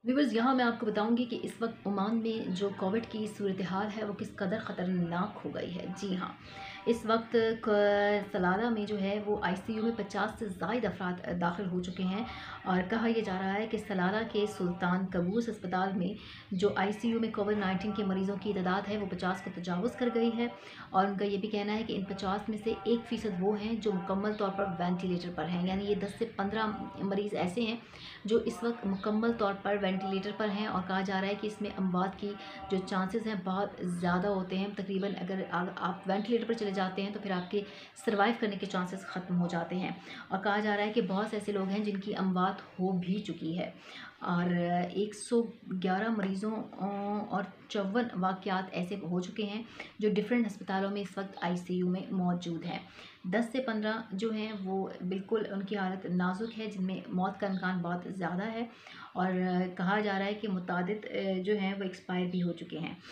Viewers, यहाँ मैं आपको बताऊंगी कि इस वक्त ओमान में जो कोविड की सूरत हाल है वो किस कदर ख़तरनाक हो गई है। जी हाँ, इस वक्त सलाला में जो है वो आईसीयू में 50 से ज़ायद अफराद दाखिल हो चुके हैं। और कहा यह जा रहा है कि सलाला के सुल्तान कबूस अस्पताल में जो आईसीयू में कोविड-19 के मरीज़ों की तादाद है वो 50 को तजावुज़ कर गई है। और उनका ये भी कहना है कि इन 50 में से 1% वो हैं जो मुकम्मल तौर पर वेंटिलेटर पर हैं, यानी ये 10 से 15 मरीज़ ऐसे हैं जो इस वक्त मुकम्मल तौर पर वेंटिलेटर पर हैं। और कहा जा रहा है कि इसमें अमवात की जो चांसेस हैं बहुत ज़्यादा होते हैं। तकरीबन अगर आप वेंटिलेटर पर चले जाते हैं तो फिर आपके सर्वाइव करने के चांसेस ख़त्म हो जाते हैं। और कहा जा रहा है कि बहुत से ऐसे लोग हैं जिनकी अमवात हो भी चुकी है। और 111 मरीज़ों और 54 वाक़यात ऐसे हो चुके हैं जो डिफरेंट अस्पतालों में इस वक्त आईसीयू में मौजूद हैं। 10 से 15 जो हैं वो बिल्कुल उनकी हालत नाजुक है, जिनमें मौत का इम्कान बहुत ज़्यादा है। और कहा जा रहा है कि मुतादिद जो हैं वो एक्सपायर भी हो चुके हैं।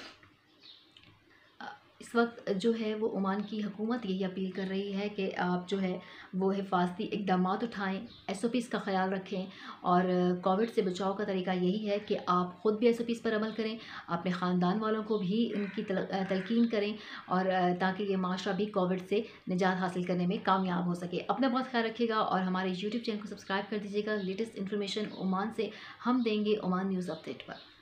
इस वक्त जो है वो ओमान की हुकूमत यही अपील कर रही है कि आप जो है वो हिफाजती इक़दामात उठाएँ, एसओपीज़ का ख़याल रखें। और कोविड से बचाव का तरीका यही है कि आप ख़ुद भी एसओपीज़ पर अमल करें, अपने ख़ानदान वालों को भी इनकी तलकीन करें। और ताकि ये माशरा भी कोविड से निजात हासिल करने में कामयाब हो सके। अपना बहुत ख्याल रखिएगा और हमारे यूट्यूब चैनल को सब्सक्राइब कर दीजिएगा। लेटेस्ट इन्फॉर्मेशन ओमान से हम देंगे ओमान न्यूज़ अपडेट पर।